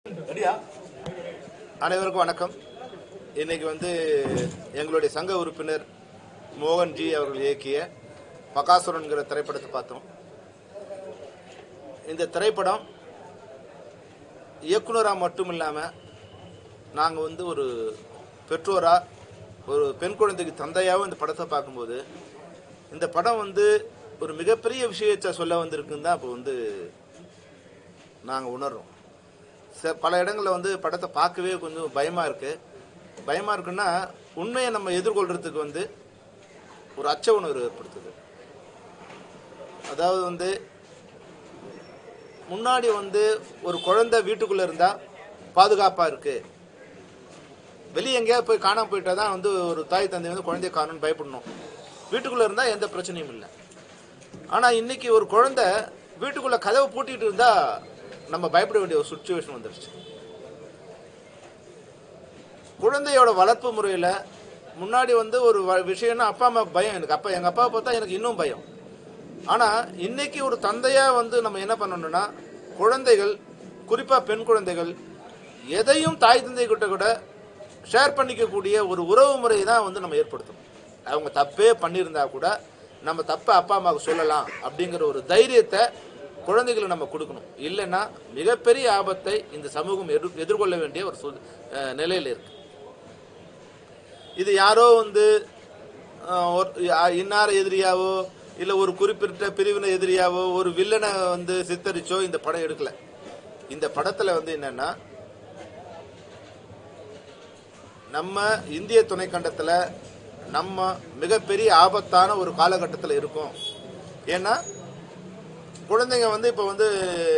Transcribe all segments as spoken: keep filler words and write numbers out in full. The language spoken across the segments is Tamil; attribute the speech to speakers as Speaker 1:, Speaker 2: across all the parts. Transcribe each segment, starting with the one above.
Speaker 1: அனைவருக்கும் வணக்கம். இன்னைக்கு வந்து எங்களுடைய சங்க உறுப்பினர் மோகன்ஜி அவர்கள் இயக்கிய பகாசுரன்கிற திரைப்படத்தை பார்த்தோம். இந்த திரைப்படம் இயக்குனராக மட்டும் இல்லாமல் நாங்கள் வந்து ஒரு பெற்றோராக ஒரு பெண் குழந்தைக்கு தந்தையாகவும் இந்த படத்தை பார்க்கும்போது இந்த படம் வந்து ஒரு மிகப்பெரிய விஷயத்தை சொல்ல வந்திருக்குன்னு தான் அப்போ வந்து நாங்கள் உணர்றோம். பல இடங்களில் வந்து படத்தை பார்க்கவே கொஞ்சம் பயமாக இருக்குது. பயமாக இருக்குன்னா உண்மையை நம்ம எதிர்கொள்கிறதுக்கு வந்து ஒரு அச்ச உணர்வு ஏற்படுத்துது. அதாவது வந்து முன்னாடி வந்து ஒரு குழந்தை வீட்டுக்குள்ளே இருந்தால் பாதுகாப்பாக இருக்குது, வெளியே எங்கேயாவது போய் காணாமல் போயிட்டா தான் வந்து ஒரு தாய் தந்தை வந்து குழந்தைய காணணும்னு பயப்படணும். வீட்டுக்குள்ளே இருந்தால் எந்த பிரச்சனையும் இல்லை. ஆனால் இன்னைக்கு ஒரு குழந்தை வீட்டுக்குள்ளே கதவை பூட்டிகிட்டு இருந்தால் நம்ம பயப்பட வேண்டிய ஒரு சுச்சுவேஷன் வந்துருச்சு. குழந்தையோட வளர்ப்பு முறையில் முன்னாடி வந்து ஒரு விஷயம்னா அப்பா அம்மாவுக்கு பயம், எனக்கு அப்பா எங்கள் அப்பாவை பார்த்தா எனக்கு இன்னும் பயம். ஆனால் இன்னைக்கு ஒரு தந்தையாக வந்து நம்ம என்ன பண்ணணும்னா குழந்தைகள், குறிப்பாக பெண் குழந்தைகள் எதையும் தாய் தந்தை கிட்ட கூட ஷேர் பண்ணிக்கக்கூடிய ஒரு உறவு முறை தான் வந்து நம்ம ஏற்படுத்தணும். அவங்க தப்பே பண்ணியிருந்தா கூட நம்ம தப்பை அப்பா அம்மாவுக்கு சொல்லலாம் அப்படிங்கிற ஒரு தைரியத்தை குழந்தைகளை நம்ம கொடுக்கணும். இல்லைன்னா மிகப்பெரிய ஆபத்தை இந்த சமூகம் எதிர் எதிர்கொள்ள வேண்டிய ஒரு சூழ் நிலையில் இருக்கு. இது யாரோ வந்து இன்னார எதிரியாவோ இல்லை ஒரு குறிப்பிட்ட பிரிவினை எதிரியாவோ ஒரு வில்லனை வந்து சித்தரிச்சோ இந்த படம் எடுக்கல. இந்த படத்தில் வந்து என்னன்னா நம்ம இந்திய துணைக்கண்டத்தில் நம்ம மிகப்பெரிய ஆபத்தான ஒரு காலகட்டத்தில் இருக்கோம். ஏன்னா குழந்தைங்க வந்து இப்போ வந்து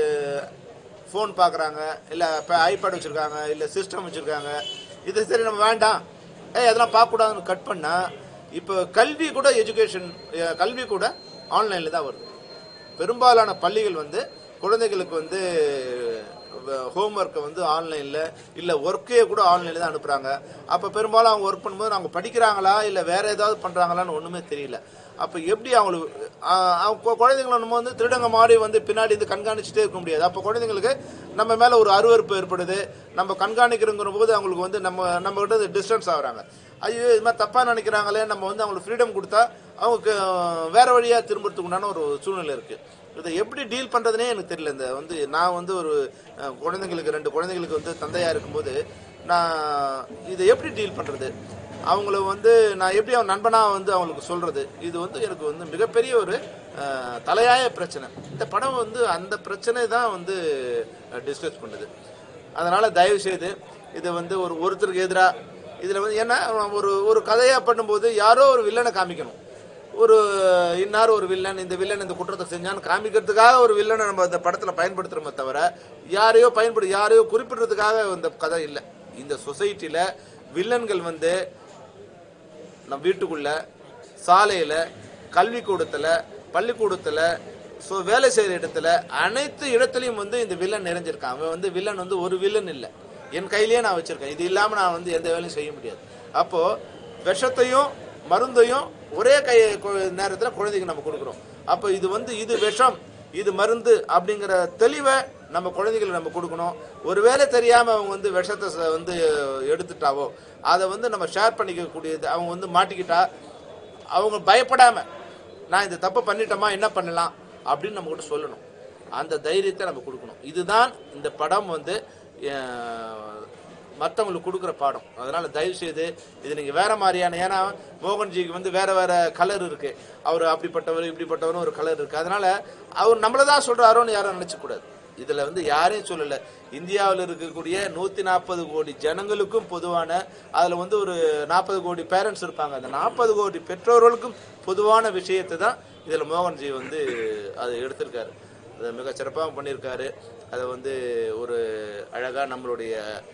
Speaker 1: ஃபோன் பார்க்குறாங்க, இல்லை இப்போ ஐபேட் வச்சுருக்காங்க, இல்லை சிஸ்டம் வச்சுருக்காங்க. இது சரி நம்ம வேண்டாம், ஏ அதெல்லாம் பார்க்கக்கூடாதுன்னு கட் பண்ணால் இப்போ கல்வி கூட எஜுகேஷன் கல்வி கூட ஆன்லைனில் தான் வருது. பெரும்பாலான பள்ளிகள் வந்து குழந்தைகளுக்கு வந்து ஹோம்ஒர்க்கை வந்து ஆன்லைனில் இல்லை ஒர்க்கே கூட ஆன்லைனில் தான் அனுப்புகிறாங்க. அப்போ பெரும்பாலும் அவங்க ஒர்க் பண்ணும்போது அவங்க படிக்கிறாங்களா இல்லை வேறு ஏதாவது பண்ணுறாங்களான்னு ஒன்றுமே தெரியல. அப்போ எப்படி அவங்களுக்கு அவங்க குழந்தைங்களை நம்ம வந்து திருடங்க மாதிரி வந்து பின்னாடி வந்து கண்காணிச்சுட்டே இருக்க முடியாது. அப்போ குழந்தைங்களுக்கு நம்ம மேலே ஒரு அருவருப்பு ஏற்படுது. நம்ம கண்காணிக்கிறங்கிற போது அவங்களுக்கு வந்து நம்ம நம்ம கிட்ட டிஸ்டன்ஸ் ஆகுறாங்க. ஐயோ இது மாதிரி தப்பாக நினைக்கிறாங்களே, நம்ம வந்து அவங்களுக்கு ஃப்ரீடம் கொடுத்தா அவங்களுக்கு வேறு வழியாக திரும்புறதுக்கு உண்டான ஒரு சூழ்நிலை இருக்குது. இதை எப்படி டீல் பண்ணுறதுனே எனக்கு தெரியல. இந்த வந்து நான் வந்து ஒரு குழந்தைங்களுக்கு ரெண்டு குழந்தைங்களுக்கு வந்து தந்தையாக இருக்கும்போது நான் இதை எப்படி டீல் பண்ணுறது, அவங்கள வந்து நான் எப்படி அவன் நண்பனாக வந்து அவங்களுக்கு சொல்கிறது, இது வந்து எனக்கு வந்து மிகப்பெரிய ஒரு தலையாய பிரச்சனை. இந்த படம் வந்து அந்த பிரச்சனை தான் வந்து டிஸ்கஸ் பண்ணுது. அதனால் தயவுசெய்து இதை வந்து ஒரு ஒருத்தருக்கு எதிராக இதில் வந்து ஏன்னா ஒரு ஒரு கதையாக பண்ணும்போது யாரோ ஒரு வில்லனை காமிக்கணும். ஒரு இன்னார் ஒரு வில்லன், இந்த வில்லன் இந்த குற்றத்தை செஞ்சான்னு காமிக்கிறதுக்காக ஒரு வில்லனை நம்ம இந்த படத்தில் பயன்படுத்துகிறோமே தவிர யாரையோ பயன்படு யாரையோ குறிப்பிடுறதுக்காக இந்த கதை இல்லை. இந்த சொசைட்டியில் வில்லன்கள் வந்து நம்ம வீட்டுக்குள்ள, சாலையில், கல்விக்கூடத்தில், பள்ளிக்கூடத்தில், ஸோ வேலை செய்கிற இடத்துல அனைத்து இடத்துலையும் வந்து இந்த வில்லன் நிறைஞ்சிருக்கான். அவன் வந்து வில்லன் வந்து ஒரு வில்லன் இல்லை, என் கையிலேயே நான் வச்சுருக்கேன். இது இல்லாமல் நான் வந்து எந்த வேலையும் செய்ய முடியாது. அப்போது விஷத்தையும் மருந்தையும் ஒரே கை நேரத்தில் குழந்தைக்கு நம்ம கொடுக்குறோம். அப்போ இது வந்து இது விஷம், இது மருந்து அப்படிங்கிற தெளிவை நம்ம குழந்தைகளை நம்ம கொடுக்கணும். ஒருவேளை தெரியாமல் அவங்க வந்து விஷத்தை வந்து எடுத்துட்டாவோ அதை வந்து நம்ம ஷேர் பண்ணிக்கக்கூடியது. அவங்க வந்து மாட்டிக்கிட்டா அவங்க பயப்படாமல் நான் இந்த தப்பு பண்ணிட்டோமா என்ன பண்ணலாம் அப்படின்னு நம்ம கிட்ட சொல்லணும். அந்த தைரியத்தை நம்ம கொடுக்கணும். இதுதான் இந்த படம் வந்து மற்றவங்களுக்கு கொடுக்குற பாடம். அதனால் தயவுசெய்து இது நீங்கள் வேறு மாதிரியான, ஏன்னா மோகன்ஜிக்கு வந்து வேறு வேறு கலர் இருக்குது, அவர் அப்படிப்பட்டவர் இப்படிப்பட்டவரும் ஒரு கலர் இருக்குது. அதனால் அவர் நம்மளை தான் சொல்கிறாரோன்னு யாரும் நினச்சக்கூடாது. இதில் வந்து யாரையும் சொல்லலை. இந்தியாவில் இருக்கக்கூடிய நூற்றி நாற்பது கோடி ஜனங்களுக்கும் பொதுவான, அதில் வந்து ஒரு நாற்பது கோடி பேரண்ட்ஸ் இருப்பாங்க, அந்த நாற்பது கோடி பெற்றோர்களுக்கும் பொதுவான விஷயத்தை தான் இதில் மோகன்ஜி வந்து அதை எடுத்திருக்காரு. அதை மிக சிறப்பாக பண்ணியிருக்காரு. அதை வந்து ஒரு அழகாக நம்மளுடைய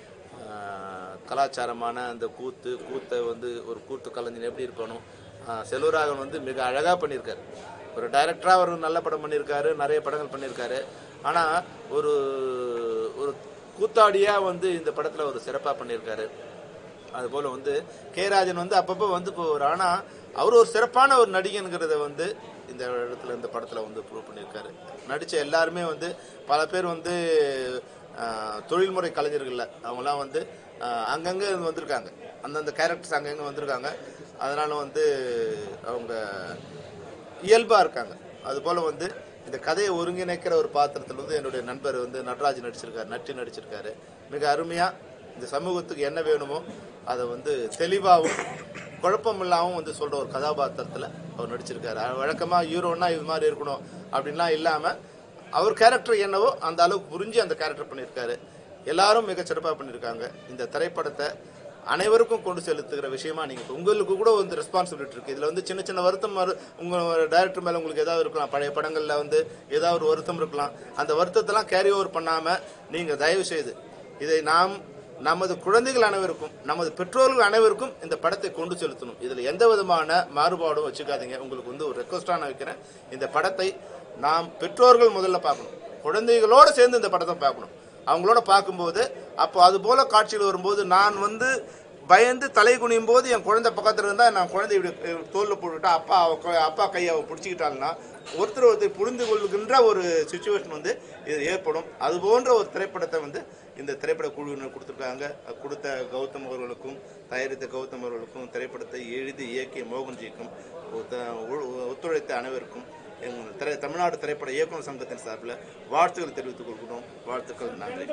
Speaker 1: கலாச்சாரமான அந்த கூத்து கூத்தை வந்து ஒரு கூத்து கலைஞன் எப்படி இருக்கணும், செல்வராகவன் வந்து மிக அழகாக பண்ணியிருக்காரு. ஒரு டைரக்டராக ஒரு நல்ல படம் பண்ணியிருக்காரு, நிறைய படங்கள் பண்ணியிருக்காரு. ஆனால் ஒரு ஒரு கூத்தாடியாக வந்து இந்த படத்தில் ஒரு சிறப்பாக பண்ணியிருக்காரு. அதுபோல் வந்து கே ராஜன் வந்து அப்பப்போ வந்து போவார். ஆனால் அவர் ஒரு சிறப்பான ஒரு நடிகனுங்கிறத வந்து இந்த இடத்துல இந்த படத்தில் வந்து ப்ரூவ் பண்ணியிருக்காரு. நடித்த எல்லாருமே வந்து பல பேர் வந்து தொழில்முறை கலைஞர்கள் அவங்களாம் வந்து அங்கங்கே வந்திருக்காங்க, அந்தந்த கேரக்டர்ஸ் அங்கங்கே வந்திருக்காங்க. அதனால வந்து அவங்க இயல்பாக இருக்காங்க. அதுபோல் வந்து இந்த கதையை ஒருங்கிணைக்கிற ஒரு பாத்திரத்தில் வந்து என்னுடைய நண்பர் வந்து நடராஜ் நடிச்சிருக்காரு, நட்டி நடிச்சிருக்காரு. மிக அருமையாக இந்த சமூகத்துக்கு என்ன வேணுமோ அதை வந்து தெளிவாகவும் குழப்பம் இல்லாமல் வந்து சொல்கிற ஒரு கதாபாத்திரத்தில் அவர் நடிச்சிருக்காரு. வழக்கமாக ஹீரோன்னா இது மாதிரி இருக்கணும் அப்படின்லாம் இல்லாமல் அவர் கேரக்டர் என்னவோ அந்த அளவுக்கு புரிஞ்சு அந்த கேரக்டர் பண்ணியிருக்காரு. எல்லாரும் மிக சிறப்பாக பண்ணியிருக்காங்க. இந்த திரைப்படத்தை அனைவருக்கும் கொண்டு செலுத்துகிற விஷயமா நீங்கள் உங்களுக்கு கூட வந்து ரெஸ்பான்சிபிலிட்டி இருக்குது. இதில் வந்து சின்ன சின்ன வருத்தம் உங்கள் டைரக்டர் மேலே உங்களுக்கு ஏதாவது இருக்கலாம், பழைய படங்களில் வந்து ஏதாவது ஒரு வருத்தம் இருக்கலாம். அந்த வருத்தத்தெல்லாம் கேரி ஓவர் பண்ணாமல் நீங்கள் தயவு செய்து இதை நாம் நமது குழந்தைகள் அனைவருக்கும் நமது பெற்றோர்கள் அனைவருக்கும் இந்த படத்தை கொண்டு செலுத்தணும். இதில் எந்த விதமான மாறுபாடும் வச்சுக்காதீங்க. உங்களுக்கு வந்து ஒரு ரெக்வஸ்டாக நான் வைக்கிறேன், இந்த படத்தை நாம் பெற்றோர்கள் முதல்ல பார்க்கணும், குழந்தைகளோடு சேர்ந்து இந்த படத்தை பார்க்கணும். அவங்களோட பார்க்கும்போது அப்போ அது போல காட்சியில் வரும்போது நான் வந்து பயந்து தலை குனியும் போது என் குழந்தை பக்கத்தில் இருந்தால் நான் குழந்தை இப்படி தோளில் போட்டுக்கிட்டா அப்பா அப்பா கையை அவள் பிடிச்சிக்கிட்டாள்னா ஒருத்தர் ஒருத்தர் புரிந்து கொள்கின்ற ஒரு சுச்சுவேஷன் வந்து இது ஏற்படும். அது போன்ற ஒரு திரைப்படத்தை வந்து இந்த திரைப்பட குழுவினர் கொடுத்துருக்காங்க. கொடுத்த கௌதம் அவர்களுக்கும் தயாரித்த கௌதம் அவர்களுக்கும் திரைப்படத்தை எழுதி இயக்கிய மோகன்ஜிக்கும் ஒத்துழைத்த அனைவருக்கும் எங்கள் திரை தமிழ்நாடு திரைப்பட இயக்குநர் சங்கத்தின் சார்பில் வாழ்த்துக்கள் தெரிவித்துக் கொள்கிறோம். வாழ்த்துக்கள், நன்றி.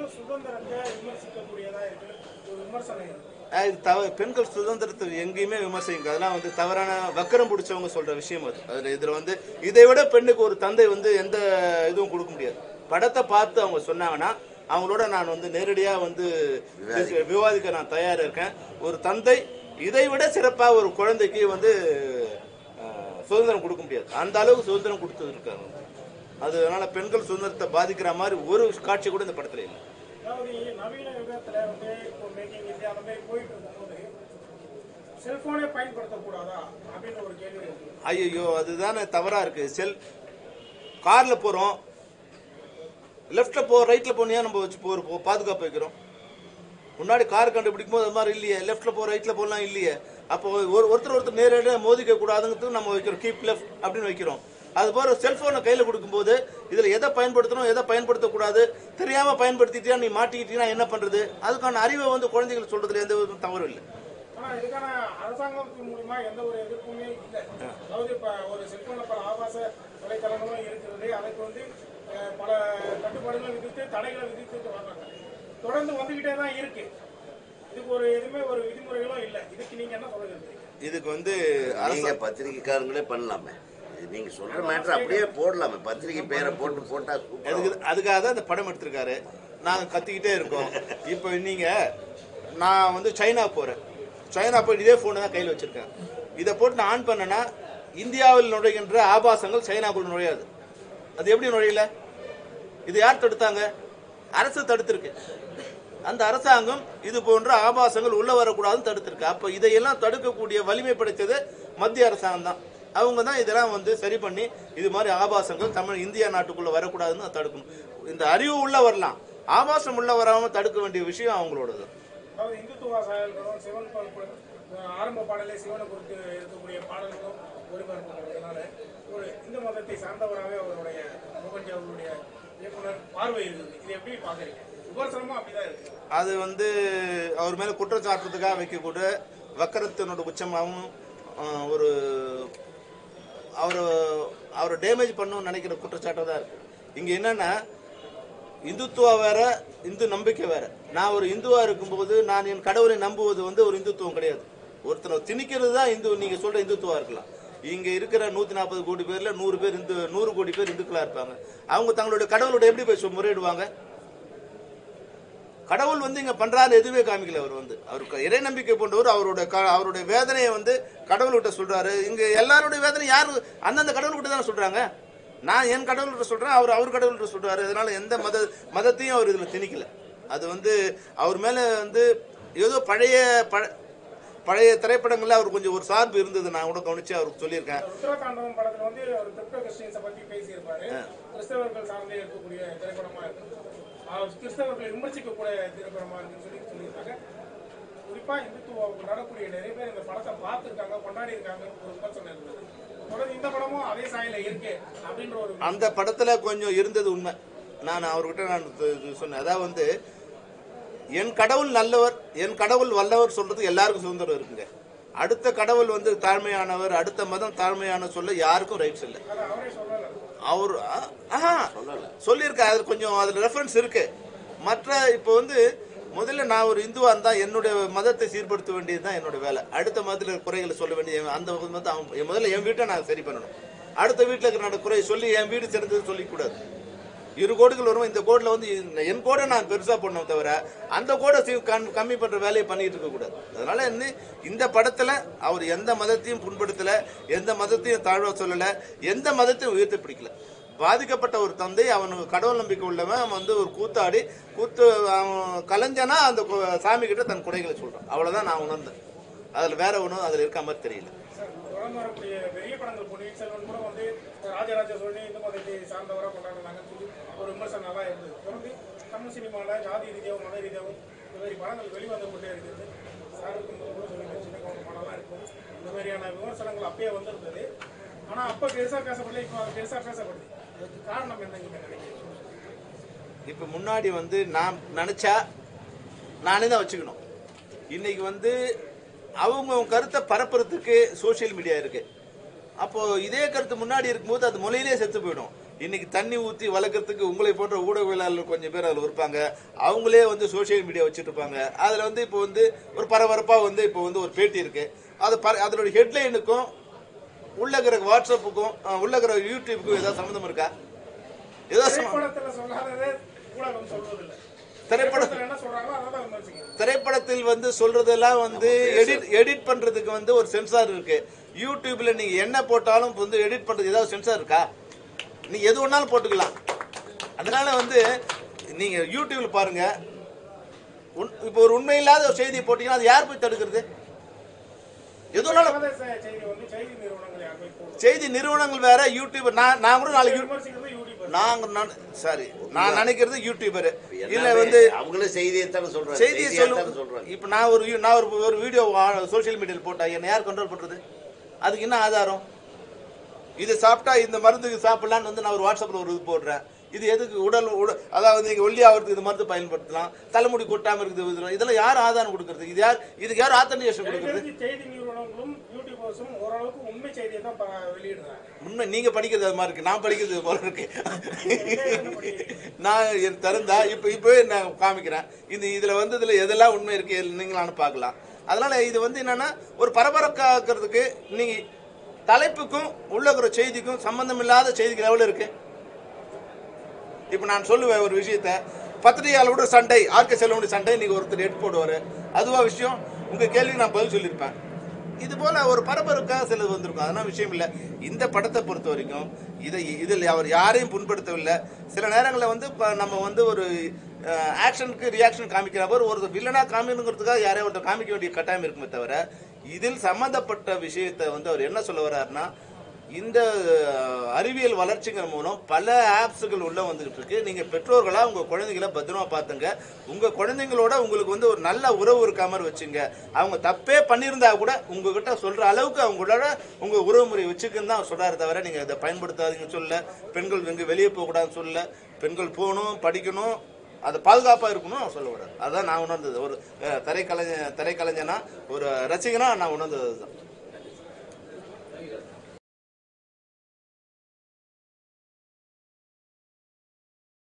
Speaker 1: இது தவ பெண்கள் சுதந்திரத்தை எங்கேயுமே விமர்சிங்க, அதெல்லாம் வந்து தவறான வக்கரம் பிடிச்சவங்க சொல்ற விஷயம் அது. அதில் இதில் வந்து இதை விட பெண்ணுக்கு ஒரு தந்தை வந்து எந்த இதுவும் கொடுக்க முடியாது. படத்தை பார்த்து அவங்க சொன்னாங்கன்னா அவங்களோட நான் வந்து நேரடியாக வந்து விவாதிக்க நான் தயாராக இருக்கேன். ஒரு தந்தை இதை விட சிறப்பாக ஒரு குழந்தைக்கு வந்து சுதந்திரம் கொடுக்க முடியாது. அந்த அளவுக்கு சுதந்திரம் கொடுத்து இருக்காங்க. அதனால பெண்கள் சுதந்திரத்தை பாதிக்கிற மாதிரி ஒரு காட்சி கூட இந்த படத்துல இல்லை. ஐயோ, அதுதானே தவறா இருக்கு. செல் கார்ல போறோம், லெப்ட்ல போ ரைட்ல போனியா நம்ம வச்சு போ பாதுகாப்பு வைக்கிறோம். முன்னாடி கார் கண்டுபிடிக்கும் போது அது மாதிரி இல்லையே, லெஃப்ட்ல போ ரைட்ல போகலாம் இல்லையே. அப்போ ஒரு ஒருத்தர் ஒருத்தர் நேரடியாக மோதிக்க கூடாதுங்கிறதுக்கு நம்ம வைக்கிறோம், கீப் லெஃப்ட் அப்படின்னு வைக்கிறோம். அது போல செல்போனை கையில் கொடுக்கும்போது இதில் எதை பயன்படுத்தணும் எதை பயன்படுத்தக்கூடாது தெரியாமல் பயன்படுத்திட்டியா நீ மாட்டிக்கிட்டீங்கன்னா என்ன பண்ணுறது? அதுக்கான அறிவை வந்து குழந்தைகள் சொல்றதுல எந்த விதமும் தவறும் இல்லை.
Speaker 2: இதுக்கான அரசாங்கத்தின் மூலமா எந்த ஒரு எதிர்ப்புமே இல்லை. அதாவது இப்ப ஒரு செல்போன்ல பல ஆபாச தொலைத்தளங்களும் இருக்கிறது, அதுக்கு வந்து பல கட்டுப்பாடுகளை விதித்து தடைகளை விதித்து வர்றாங்க, தொடர்ந்து வந்துகிட்டே தான் இருக்கு. இதுக்கு ஒரு எதுவுமே ஒரு விதிமுறைகளும் இல்லை. இதுக்கு நீங்க என்ன சொல்லுங்க?
Speaker 3: இதுக்கு வந்து நீங்க பத்திரிகைக்காரங்களே பண்ணலாமே, நீங்க சொல்ற மேட்டர் அப்படியே போடலாமே, பத்திரிகை பேரை போட்டு போட்டா.
Speaker 1: அதுக்காக தான் இந்த படம் எடுத்திருக்காரு. நாங்க கத்திக்கிட்டே இருக்கோம். இப்போ நீங்க நான் வந்து சைனா போறேன், சைனா போய் இதே போனை தான் கையில் வச்சிருக்கேன். இதை போட்டு நான் ஆன் பண்ணேன்னா இந்தியாவில் நுழைகின்ற ஆபாசங்கள் சைனாக்குள் நுழையாது. அது எப்படி நுழையல? இது யார் தடுத்தாங்க? அரசு தடுத்திருக்கு. அந்த அரசாங்கம் இது போன்ற ஆபாசங்கள் உள்ள வரக்கூடாதுன்னு தடுத்திருக்கு. அப்ப இதையெல்லாம் தடுக்கக்கூடிய வலிமை படைத்தது மத்திய அரசாங்கம் தான். அவங்க தான் இதெல்லாம் வந்து சரி பண்ணி இது மாதிரி ஆபாசங்கள் தமிழ் இந்தியா நாட்டுக்குள்ள வரக்கூடாதுன்னு தடுக்கணும். இந்த அறிவு உள்ள வரலாம், ஆபாசம் உள்ள வராம தடுக்க வேண்டிய விஷயம் அவங்களோடது.
Speaker 2: இந்துத்துவ செயல்களும் சிவன் ஆரம்ப பாடலே சிவனை குறித்து இருக்கக்கூடிய பாடல்களும் ஒளிபரப்புறதுனால ஒரு இந்து மதத்தை சார்ந்தவராகவே அவருடைய மோகன்ஜி அவருடைய இயக்குனர் பார்வை இருக்குது. இது எப்படி பாக்குறீங்க? விமர்சனமும் அப்படிதான் இருக்கு.
Speaker 1: அது வந்து அவர் மேல குற்றச்சாட்டுறதுக்காக வைக்கக்கூடிய வக்கரத்தினோட உச்சமாகவும் ஒரு அவர் அவரை டேமேஜ் பண்ணணும்னு நினைக்கிற குற்றச்சாட்டாக தான் இருக்கு. இங்க என்னன்னா இந்துத்துவா வேற, இந்து நம்பிக்கை வேற. நான் ஒரு இந்துவா இருக்கும்போது நான் என் கடவுளை நம்புவது வந்து ஒரு இந்துத்துவம் கிடையாது. ஒருத்தனை திணிக்கிறது தான் இந்து. நீங்க சொல்ற இந்துத்துவா இருக்கலாம். இங்க இருக்கிற நூத்தி நாற்பது கோடி பேர்ல நூறு பேர் இந்து நூறு கோடி பேர் இந்துக்களா இருப்பாங்க. அவங்க தங்களுடைய கடவுளோட எப்படி போய் முறையிடுவாங்க? கடவுள் வந்து இங்க பண்றாரு எதுவே காமிக்கல. அவர் வந்து அவருக்கு இறை நம்பிக்கை போன்றவர் அவருடைய அவருடைய வேதனையை வந்து கடவுள்கிட்ட சொல்றாரு. இங்க எல்லாருடைய வேதனை யாரு அந்தந்த கடவுள்கிட்ட தானே சொல்றாங்க. நான் என் கடவுள்கிட்ட சொல்றேன், அவர் அவர் கடவுள்கிட்ட சொல்றாரு. அதனால எந்த மத மதத்தையும் அவர் இதுல திணிக்கல. அது வந்து அவர் மேல வந்து ஏதோ பழைய பழைய திரைப்படங்கள்ல அவர் கொஞ்சம் ஒரு சார்பு இருந்தது. நான் கூட கவனிச்சு அவருக்கு சொல்லியிருக்கேன்.
Speaker 2: உத்தரகாண்டம் படத்துல வந்து அவர் கிறிஸ்தவ கிறிஸ்டியன்ஸை பத்தி பேசியிருப்பாரு. கிறிஸ்தவர்கள் சார்ந்தே இருக்கக்கூடிய திரைப்படமா இருக்கு, கிறிஸ்தவர்களை விமர்சிக்கக்கூடிய திரைப்படமா இருக்குன்னு சொல்லி சொல்லியிருக்காங்க. குறிப்பா இந்துத்துவாவுக்கு நடக்கூடிய நிறைய பேர் இந்த படத்தை பார்த்துருக்காங்க, கொண்டாடி இருக்காங்க. ஒரு விமர்சனம் இருந்தது. தொடர்ந்து இந்த படமும் அதே சாயில இருக்கு அப்படின்ற ஒரு அந்த
Speaker 1: படத்துல கொஞ்சம் இருந்தது உண்மை. நான் அவர்கிட்ட நான் சொன்னேன், அதாவது வந்து என் கடவுள் நல்லவர், என் கடவுள் வல்லவர் சொல்றது எல்லாருக்கும் சுதந்திரம் இருக்குங்க. அடுத்த கடவுள் வந்து தாழ்மையானவர், அடுத்த மதம் தாழ்மையான சொல்ல யாருக்கும் ரைட்ஸ் இல்லை. அவர் சொல்லியிருக்க, அது கொஞ்சம் அதுல ரெஃபரன்ஸ் இருக்கு. மற்ற இப்போ வந்து முதல்ல நான் ஒரு இந்துவா இருந்தா என்னுடைய மதத்தை சீர்படுத்த வேண்டியதுதான் என்னோட வேலை. அடுத்த மதத்தில் குறைகளை சொல்ல வேண்டிய அந்த மதம் முதல்ல என் வீட்டை நான் சரி பண்ணணும். அடுத்த வீட்டில் இருக்கிற குறையை சொல்லி என் வீடு சிறந்தது சொல்லிக்கூடாது. இரு கோடுகள் வரும், இந்த கோடில் வந்து என் கோடை நான் பெருசா பண்ண தவிர அந்த கோடை கம்மி பண்ற வேலையை பண்ணிட்டு இருக்க கூடாது. அதனால வந்து இந்த படத்துல அவர் எந்த மதத்தையும் புண்படுத்தல, எந்த மதத்தையும் தாழ்வா சொல்லல, எந்த மதத்தையும் உயர்த்தி பிடிக்கல. பாதிக்கப்பட்ட ஒரு தந்தை, அவனுக்கு கடவுள் நம்பிக்கை உள்ளவன், அவன் வந்து ஒரு கூத்தாடி கூத்து கலைஞனா அந்த சாமி கிட்ட தன் குறைகளை சொல்றான். அவ்வளவுதான் நான் உணர்ந்தேன். அதுல வேற ஒன்றும் அதுல இருக்க மாதிரி தெரியல.
Speaker 2: பெரிய படங்கள் பொன்னியின் செல்வன் கூட வந்து ராஜராஜ சோழனை இந்து மதத்தை சார்ந்தவராக கொண்டாடுனாங்கன்னு சொல்லி ஒரு விமர்சனம் நல்லா இருந்தது. தொடர்ந்து தமிழ் சினிமாவில் ஜாதி ரீதியாகவும் மத ரீதியாகவும் இந்த மாதிரி படங்கள் வெளிவந்து கொண்டே இருக்குது. சாருக்கு கூட சொல்லி சின்ன கவுண்ட் படம்லாம் இருக்கும். இந்த மாதிரியான விமர்சனங்கள் அப்பயே வந்திருந்தது. ஆனால் அப்போ பெருசாக பேசப்படல, இப்போ அது பெருசாக பேசப்படுது. அதுக்கு காரணம் என்ன நீங்க நினைக்கிறீங்க?
Speaker 1: இப்போ முன்னாடி வந்து நான் நினைச்சா நானே தான் வச்சுக்கணும். இன்னைக்கு வந்து அவங்க கருத்தை பரப்புறதுக்கு சோசியல் மீடியா இருக்கு. அப்போ இதே கருத்து முன்னாடி இருக்கும்போது அது மொழியிலே செத்து போயிடும். இன்னைக்கு தண்ணி ஊற்றி வளர்க்கறதுக்கு உங்களை போன்ற ஊடகவியலாளர்கள் கொஞ்சம் பேர் அதில் இருப்பாங்க. அவங்களே வந்து சோசியல் மீடியா வச்சுட்டு இருப்பாங்க. அதில் வந்து இப்போ வந்து ஒரு பரபரப்பாக வந்து இப்போ வந்து ஒரு பேட்டி இருக்கு. அது அதனுடைய ஹெட்லைனுக்கும் உள்ள இருக்கிற வாட்ஸ்அப்புக்கும் உள்ள இருக்கிற யூடியூப்புக்கும் ஏதாவது சம்மந்தம் இருக்கா? திரைப்படத்தில் வந்து சொல்றதெல்லாம் வந்து எடிட் எடிட் பண்றதுக்கு வந்து ஒரு சென்சார் இருக்கு. யூடியூப்ல நீங்க என்ன போட்டாலும் வந்து எடிட் பண்றது ஏதாவது சென்சார் இருக்கா? நீங்க எது ஒன்னாலும் போட்டுக்கலாம். அதனால வந்து நீங்க யூடியூப்ல பாருங்க, இப்போ ஒரு உண்மை இல்லாத ஒரு செய்தியை போட்டீங்கன்னா அது யார் போய் தடுக்கிறது? செய்தி நிறுவனங்கள் வேற, யூடியூபர். நான் நான் கூட நாளைக்கு நாங்க சாரி நான் நினைக்கிறது யூடியூபர் இல்ல வந்து
Speaker 3: அவங்களும் செய்தியை தானே சொல்றாங்க.
Speaker 1: செய்தியை சொல்லுவாங்க. இப்ப நான் ஒரு நான் ஒரு ஒரு வீடியோ சோசியல் மீடியாவில் போட்டா என்ன யார் கண்ட்ரோல் பண்றது? அதுக்கு என்ன ஆதாரம்? இது சாப்பிட்டா இந்த மருந்துக்கு சாப்பிடலான்னு வந்து நான் ஒரு வாட்ஸ்அப்ல ஒரு இது போடுறேன். இது எதுக்கு? உடல் அதாவது நீங்க ஒல்லி ஆகிறதுக்கு இது மருந்து பயன்படுத்தலாம், தலைமுடி கொட்டாம இருக்குது. இதெல்லாம் யார் ஆதாரம் கொடுக்கறது? இது யார்? இதுக்கு யார் ஆத்தன்டிகேஷன் கொடுக்கறது?
Speaker 2: செய்தி நிறுவனங்களும் யூடியூபர்ஸும் ஓரளவுக்கு உண்மை செய்தியை தான் வெளியிடுறாங்க.
Speaker 1: உண்மை நீங்க படிக்கிறது அது மாதிரி இருக்கு, நான் படிக்கிறது போல இருக்கு. நான் திறந்தா இப்ப இப்பவே நான் காமிக்கிறேன். இந்த இதுல வந்து இதுல எதெல்லாம் உண்மை இருக்கு நீங்களான்னு பார்க்கலாம். அதனால இது வந்து என்னன்னா ஒரு பரபரக்காக்குறதுக்கு நீங்க தலைப்புக்கும் உள்ள இருக்கிற செய்திக்கும் சம்பந்தம் இல்லாத செய்திகள் எவ்வளவு இருக்கு. இப்ப நான் சொல்லுவேன் ஒரு விஷயத்த, பத்திரிகையாளரோட சண்டை, ஆர்கே செல்வனுடைய சண்டை, நீங்க ஒருத்தர் எடுத்து போடுவாரு, அதுவா விஷயம்? உங்க கேள்விக்கு நான் பதில் சொல்லியிருப்பேன். இது போல ஒரு பரபரப்பாக சிலது வந்திருக்கும். அதனால விஷயம் இல்லை. இந்த படத்தை பொறுத்த வரைக்கும் இதை இதில் அவர் யாரையும் புண்படுத்தவில்லை. சில நேரங்களில் வந்து நம்ம வந்து ஒரு ஆக்ஷனுக்கு ரியாக்ஷன் காமிக்கிறவர் ஒரு வில்லனா காமிக்கணுங்கிறதுக்காக யாரையும் ஒருத்தர் காமிக்க வேண்டிய கட்டாயம் இருக்குமே தவிர, இதில் சம்பந்தப்பட்ட விஷயத்தை வந்து அவர் என்ன சொல்ல வர்றாருன்னா, இந்த அறிவியல் வளர்ச்சிங்கிற மூலம் பல ஆப்ஸுகள் உள்ள வந்துகிட்டு இருக்கு. நீங்க பெற்றோர்களா உங்க குழந்தைகளை பத்திரமா பாத்துங்க. உங்க குழந்தைங்களோட உங்களுக்கு வந்து ஒரு நல்ல உறவு இருக்க மாதிரி வச்சுங்க. அவங்க தப்பே பண்ணியிருந்தா கூட உங்ககிட்ட சொல்ற அளவுக்கு அவங்களோட உங்க உறவு முறை வச்சுக்குன்னு தான் சொல்றாரு தவிர நீங்க இதை பயன்படுத்தாதீங்க சொல்ல. பெண்கள் இங்க வெளியே போக கூடாதுன்னு சொல்ல. பெண்கள் போகணும், படிக்கணும், அது பாதுகாப்பா இருக்கணும் சொல்ல வர்றாரு. அதான் நான் உணர்ந்தது. ஒரு திரைக்கலைஞ திரைக்கலைஞனா ஒரு ரசிகனா நான் உணர்ந்தது தான்.